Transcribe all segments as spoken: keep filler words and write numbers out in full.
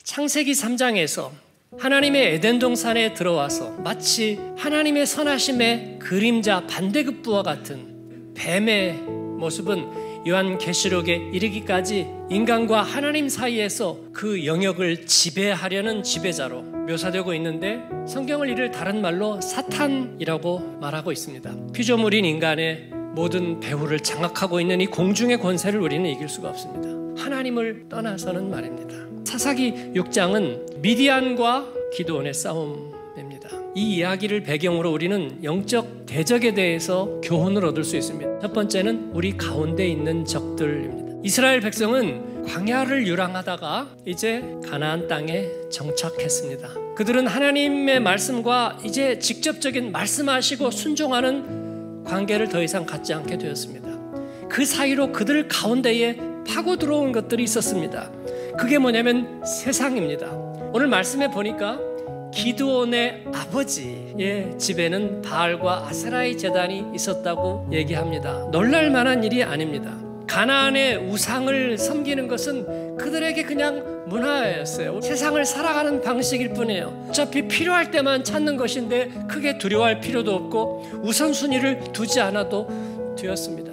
창세기 삼 장에서 하나님의 에덴 동산에 들어와서 마치 하나님의 선하심의 그림자 반대급부와 같은 뱀의 모습은 요한계시록에 이르기까지 인간과 하나님 사이에서 그 영역을 지배하려는 지배자로 묘사되고 있는데, 성경을 이를 다른 말로 사탄이라고 말하고 있습니다. 피조물인 인간의 모든 배후를 장악하고 있는 이 공중의 권세를 우리는 이길 수가 없습니다. 하나님을 떠나서는 말입니다. 사사기 육 장은 미디안과 기드온의 싸움입니다. 이 이야기를 배경으로 우리는 영적 대적에 대해서 교훈을 얻을 수 있습니다. 첫 번째는 우리 가운데 있는 적들입니다. 이스라엘 백성은 광야를 유랑하다가 이제 가나안 땅에 정착했습니다. 그들은 하나님의 말씀과 이제 직접적인 말씀하시고 순종하는 관계를 더 이상 갖지 않게 되었습니다. 그 사이로 그들 가운데에 파고 들어온 것들이 있었습니다. 그게 뭐냐면 세상입니다. 오늘 말씀에 보니까 기드온의 아버지의 집에는 바알과 아세라의 제단이 있었다고 얘기합니다. 놀랄 만한 일이 아닙니다. 가나안의 우상을 섬기는 것은 그들에게 그냥 문화였어요. 세상을 살아가는 방식일 뿐이에요. 어차피 필요할 때만 찾는 것인데 크게 두려워할 필요도 없고 우선순위를 두지 않아도 되었습니다.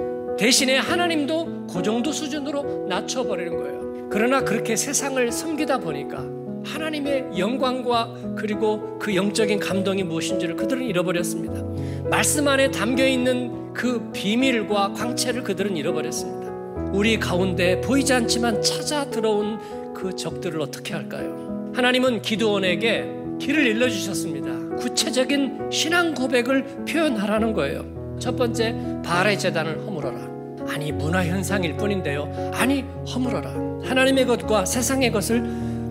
대신에 하나님도 그 정도 수준으로 낮춰버리는 거예요. 그러나 그렇게 세상을 섬기다 보니까 하나님의 영광과 그리고 그 영적인 감동이 무엇인지를 그들은 잃어버렸습니다. 말씀 안에 담겨있는 그 비밀과 광채를 그들은 잃어버렸습니다. 우리 가운데 보이지 않지만 찾아 들어온 그 적들을 어떻게 할까요? 하나님은 기드온에게 길을 일러주셨습니다. 구체적인 신앙 고백을 표현하라는 거예요. 첫 번째, 바알의 제단을 허물어라. 아니, 문화현상일 뿐인데요. 아니, 허물어라. 하나님의 것과 세상의 것을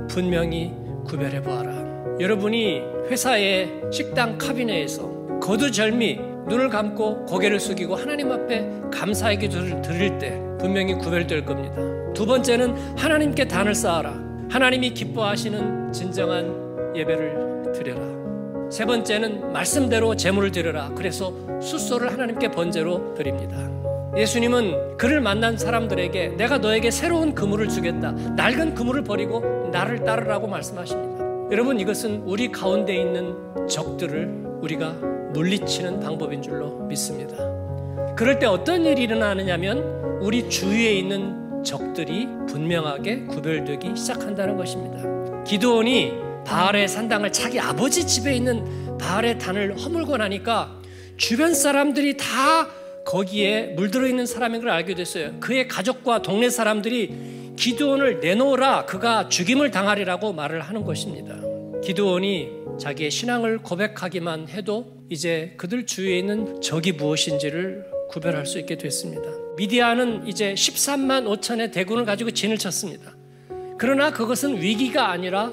분명히 구별해 보아라. 여러분이 회사의 식당 카비넷에서 거두절미 눈을 감고 고개를 숙이고 하나님 앞에 감사의 기도를 드릴 때 분명히 구별될 겁니다. 두 번째는 하나님께 단을 쌓아라. 하나님이 기뻐하시는 진정한 예배를 드려라. 세 번째는 말씀대로 제물을 드려라. 그래서 숫소를 하나님께 번제로 드립니다. 예수님은 그를 만난 사람들에게 내가 너에게 새로운 그물을 주겠다. 낡은 그물을 버리고 나를 따르라고 말씀하십니다. 여러분, 이것은 우리 가운데 있는 적들을 우리가 물리치는 방법인 줄로 믿습니다. 그럴 때 어떤 일이 일어나느냐면 우리 주위에 있는 적들이 분명하게 구별되기 시작한다는 것입니다. 기드온이 바알의 산당을 자기 아버지 집에 있는 바알의 단을 허물고 나니까 주변 사람들이 다 거기에 물들어 있는 사람인 걸 알게 됐어요. 그의 가족과 동네 사람들이 기드온을 내놓으라, 그가 죽임을 당하리라고 말을 하는 것입니다. 기드온이 자기의 신앙을 고백하기만 해도 이제 그들 주위에 있는 적이 무엇인지를 구별할 수 있게 됐습니다. 미디안은 이제 십삼만 오천의 대군을 가지고 진을 쳤습니다. 그러나 그것은 위기가 아니라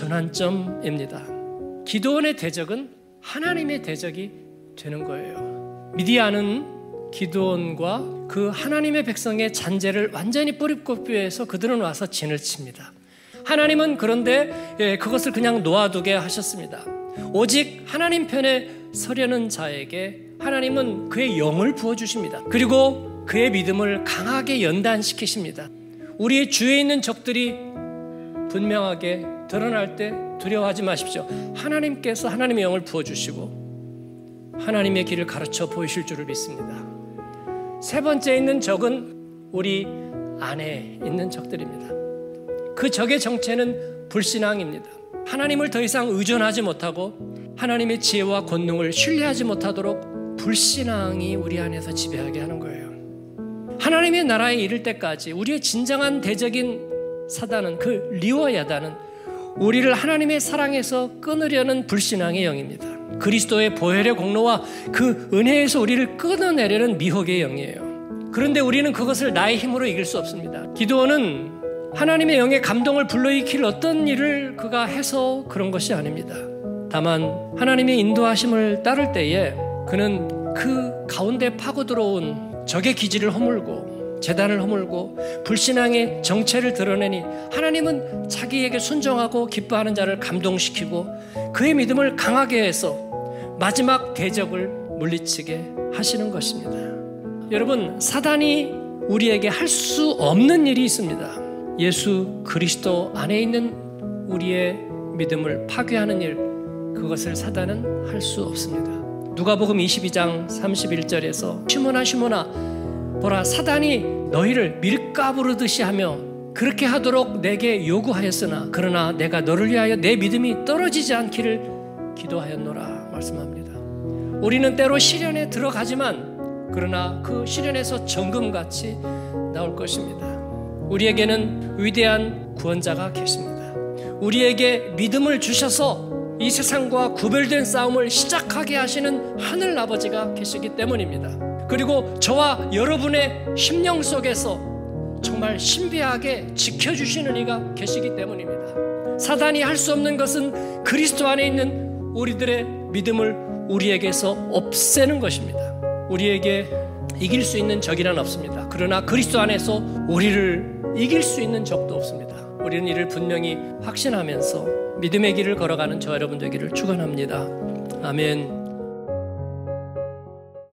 전환점입니다. 기드온의 대적은 하나님의 대적이 되는 거예요. 미디안은 기드온과 그 하나님의 백성의 잔재를 완전히 뿌리 뽑기위해서 그들은 와서 진을 칩니다. 하나님은 그런데 예, 그것을 그냥 놓아두게 하셨습니다. 오직 하나님 편에 서려는 자에게 하나님은 그의 영을 부어주십니다. 그리고 그의 믿음을 강하게 연단시키십니다. 우리의 주위에 있는 적들이 분명하게 드러날 때 두려워하지 마십시오. 하나님께서 하나님의 영을 부어주시고 하나님의 길을 가르쳐 보이실 줄을 믿습니다. 세 번째 있는 적은 우리 안에 있는 적들입니다. 그 적의 정체는 불신앙입니다. 하나님을 더 이상 의존하지 못하고 하나님의 지혜와 권능을 신뢰하지 못하도록 불신앙이 우리 안에서 지배하게 하는 거예요. 하나님의 나라에 이를 때까지 우리의 진정한 대적인 사단은, 그 리워야단은 우리를 하나님의 사랑에서 끊으려는 불신앙의 영입니다. 그리스도의 보혈의 공로와 그 은혜에서 우리를 끊어내려는 미혹의 영이에요. 그런데 우리는 그것을 나의 힘으로 이길 수 없습니다. 기드온은 하나님의 영의 감동을 불러일으킬 어떤 일을 그가 해서 그런 것이 아닙니다. 다만 하나님의 인도하심을 따를 때에 그는 그 가운데 파고 들어온 적의 기지를 허물고 제단을 허물고 불신앙의 정체를 드러내니 하나님은 자기에게 순종하고 기뻐하는 자를 감동시키고 그의 믿음을 강하게 해서 마지막 대적을 물리치게 하시는 것입니다. 여러분, 사단이 우리에게 할 수 없는 일이 있습니다. 예수 그리스도 안에 있는 우리의 믿음을 파괴하는 일, 그것을 사단은 할 수 없습니다. 누가복음 이십이 장 삼십일 절에서 시몬아 시몬아 보라 사단이 너희를 밀가부르듯이 하며 그렇게 하도록 내게 요구하였으나 그러나 내가 너를 위하여 내 믿음이 떨어지지 않기를 기도하였노라 말씀합니다. 우리는 때로 시련에 들어가지만 그러나 그 시련에서 정금같이 나올 것입니다. 우리에게는 위대한 구원자가 계십니다. 우리에게 믿음을 주셔서 이 세상과 구별된 싸움을 시작하게 하시는 하늘 아버지가 계시기 때문입니다. 그리고 저와 여러분의 심령 속에서 정말 신비하게 지켜주시는 이가 계시기 때문입니다. 사단이 할 수 없는 것은 그리스도 안에 있는 우리들의 믿음을 우리에게서 없애는 것입니다. 우리에게 이길 수 있는 적이란 없습니다. 그러나 그리스도 안에서 우리를 이길 수 있는 적도 없습니다. 우리는 이를 분명히 확신하면서 믿음의 길을 걸어가는 저 여러분 되기를 축원합니다. 아멘.